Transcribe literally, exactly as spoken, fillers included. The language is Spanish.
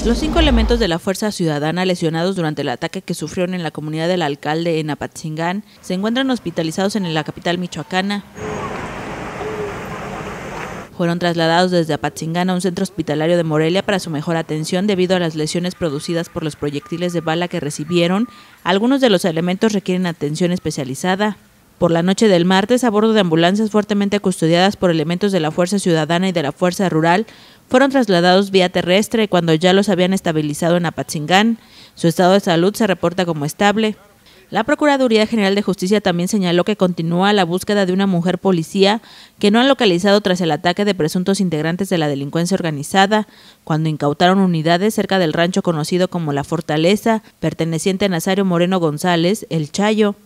Los cinco elementos de la Fuerza Ciudadana lesionados durante el ataque que sufrieron en la comunidad del Alcalde en Apatzingán se encuentran hospitalizados en la capital michoacana. Fueron trasladados desde Apatzingán a un centro hospitalario de Morelia para su mejor atención debido a las lesiones producidas por los proyectiles de bala que recibieron. Algunos de los elementos requieren atención especializada. Por la noche del martes, a bordo de ambulancias fuertemente custodiadas por elementos de la Fuerza Ciudadana y de la Fuerza Rural, fueron trasladados vía terrestre cuando ya los habían estabilizado en Apatzingán. Su estado de salud se reporta como estable. La Procuraduría General de Justicia también señaló que continúa la búsqueda de una mujer policía que no han localizado tras el ataque de presuntos integrantes de la delincuencia organizada, cuando incautaron unidades cerca del rancho conocido como La Fortaleza, perteneciente a Nazario Moreno González, El Chayo.